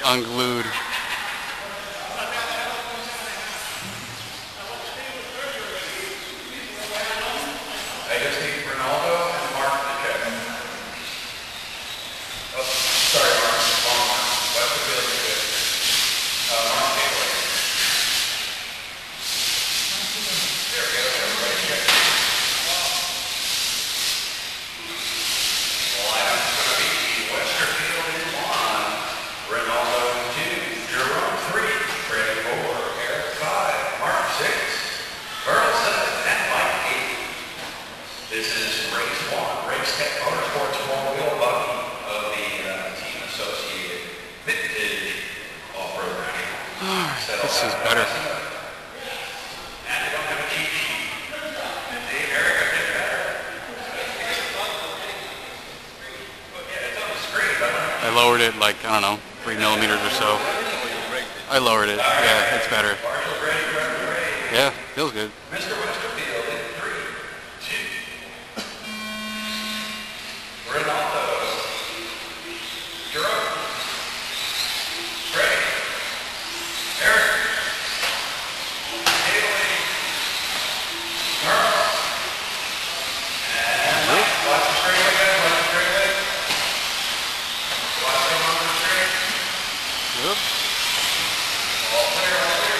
unglued. I just need Ronaldo and Mark to check. Oh, sorry, Mark. Wrong Mark. Westerfield, you're good. Mark, take away. There we go. Everybody check. The lineup's going to be Westerfield in 1, Ronaldo in 2, Jerome 3, Fred 4, Eric 5, Mark 6, Earl 7, and Mike 8. This is race 1, Race Tech Motorsports four-wheel buggy of the team associated Vintage Off-Road Rally. Alright, this is better. And they don't have a cheat sheet. Dave, Eric, I did better. Yeah, it's on the screen, but I lowered it like, I don't know, 3 millimeters or so. I lowered it. Yeah, it's better. Marshall's ready, driver's ready. Yeah, feels good. Mr. Westerfield in 3, 2. Ronaldo. Jerome. Freddie. Eric. Haley. Merle. And Mike. Watch the straightaway, guys. Watch the straightaway. Watch them on the straight. Yep. All clear, all clear.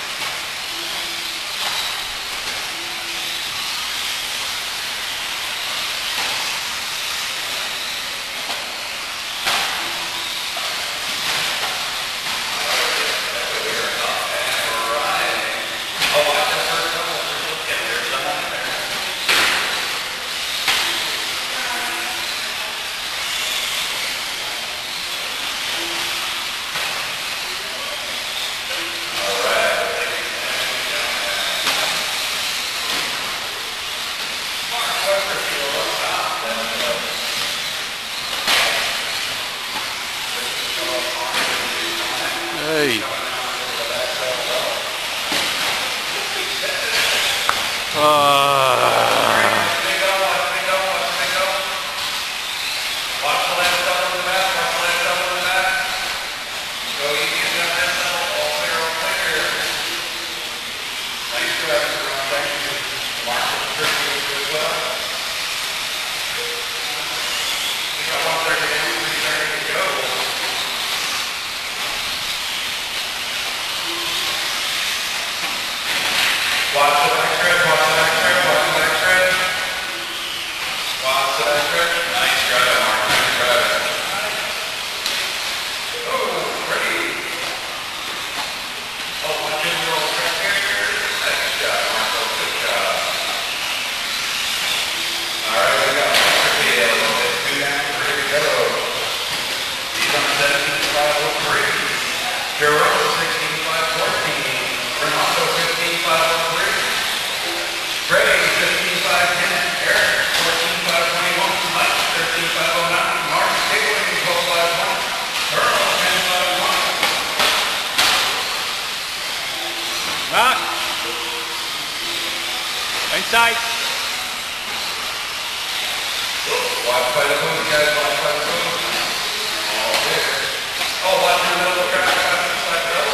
Hey. Watch the back stretch, watch the back stretch, watch the back stretch. Watch the back stretch. Nice drive, Mark. Nice drive. Oh, ready. Oh, watch him roll right here. Nice job, Marco. Good job. All right, we got Westerfield. Let's do that. Here we go. He's on 17.503. Jerome 16.514. Ronaldo 15.503. Freddie 15.510. Eric 14.521. Mike 13.509. Mark Taylor 12.520. Earl 10.501. Mark. Inside. Watch by the boom, guys. Watch by the boom. All there. Oh, watch in the middle of the track. Watch the side go.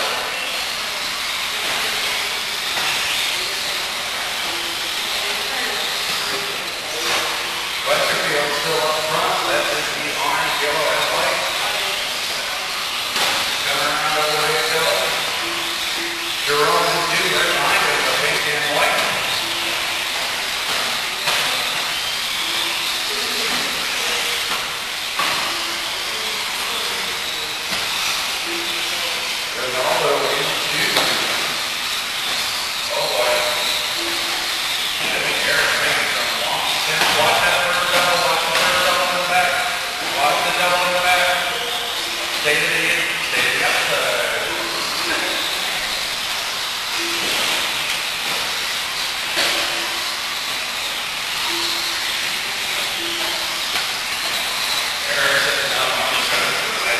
Westerfield still up front. That is the orange, yellow, and white. Coming around over the way still. Jerome and 2 right behind him, the pink and white. Ronaldo in 2. Oh boy. I think Eric's making some long steps. Watch that first double. Watch the first double in the back. Watch the double in the back. Stay to the outside. Eric said, no, I'm just going to do it.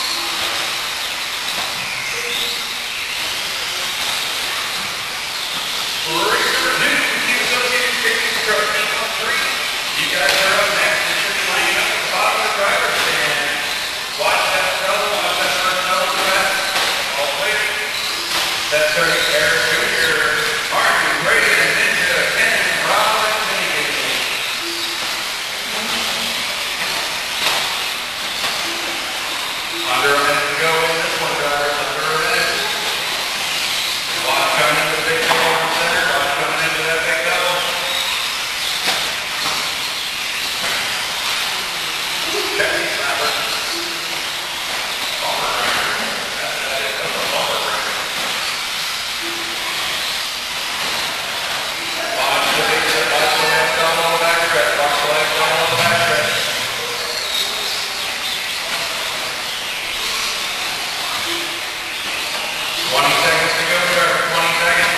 Racer 2, Team Associated Safety Truck Team 3. You guys are up next. You should be lining up at the bottom of the driver's stand. Watch that fellow, watch that Under a minute to go in this one, drivers. Under a minute. Watch coming into the big double in the center. Watch coming into that big double. Check these slapper. Bumper breaker. That is a bumper breaker. Watch the big set. Watch the legs double on the back stretch. Watch the legs double on the back stretch. 20 seconds to go, Trevor. 20 seconds.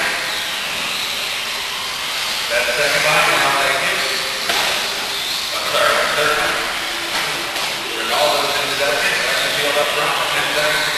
That second bite, now thank you. I'm sorry, third. Ronaldo's into that kick. Back to field up front. 10 seconds